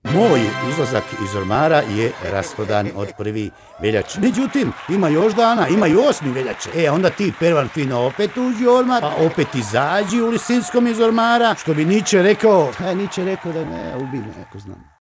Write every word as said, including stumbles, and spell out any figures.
Moj izlazak iz ormara je rasprodan od prvi veljače. Međutim, ima još dana, ima i osmi veljače. E, onda ti, Pervan, fino opet uđi u ormar, pa opet izađi u Lisinskom iz ormara, što bi Niče rekao, a Niče rekao da ne, ubi me, ako znam.